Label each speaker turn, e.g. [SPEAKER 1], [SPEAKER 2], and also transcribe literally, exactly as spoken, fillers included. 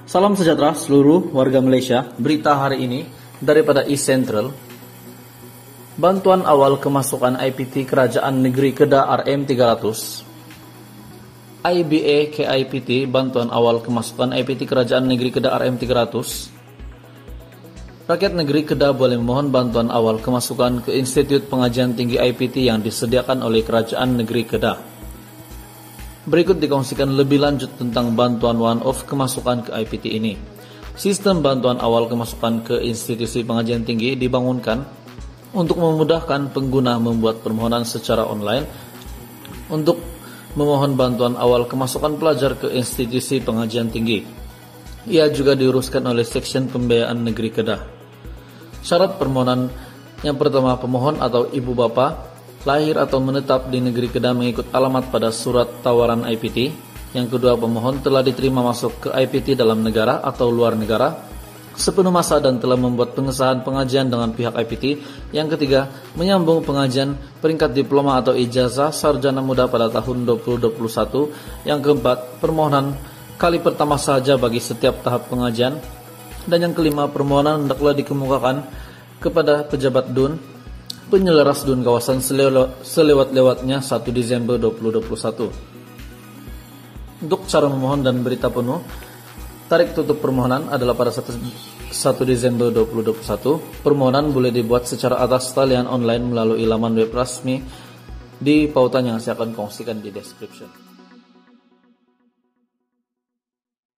[SPEAKER 1] Salam sejahtera seluruh warga Malaysia. Berita hari ini daripada East Central. Bantuan awal kemasukan I P T Kerajaan Negeri Kedah R M tiga ratus. I B A K I P T Bantuan awal kemasukan I P T Kerajaan Negeri Kedah R M tiga ratus. Rakyat negeri Kedah boleh memohon bantuan awal kemasukan ke Institut Pengajian Tinggi I P T yang disediakan oleh Kerajaan Negeri Kedah. Berikut dikongsikan lebih lanjut tentang bantuan one-off kemasukan ke I P T ini. Sistem bantuan awal kemasukan ke institusi pengajian tinggi dibangunkan untuk memudahkan pengguna membuat permohonan secara online untuk memohon bantuan awal kemasukan pelajar ke institusi pengajian tinggi. Ia juga diuruskan oleh Seksyen Pembiayaan Negeri Kedah. Syarat permohonan yang pertama, pemohon atau ibu bapa lahir atau menetap di negeri Kedah mengikut alamat pada surat tawaran I P T. Yang kedua, pemohon telah diterima masuk ke I P T dalam negara atau luar negara sepenuh masa dan telah membuat pengesahan pengajian dengan pihak I P T. Yang ketiga, menyambung pengajian peringkat diploma atau ijazah sarjana muda pada tahun dua ribu dua puluh satu. Yang keempat, permohonan kali pertama saja bagi setiap tahap pengajian. Dan yang kelima, permohonan hendaklah dikemukakan kepada pejabat D U N penyelaras D U N kawasan selewat-lewatnya satu Desember dua ribu dua puluh satu. Untuk cara memohon dan berita penuh, tarik tutup permohonan adalah pada satu Desember dua ribu dua puluh satu. Permohonan boleh dibuat secara atas talian online melalui laman web resmi di pautan yang saya akan kongsikan di description.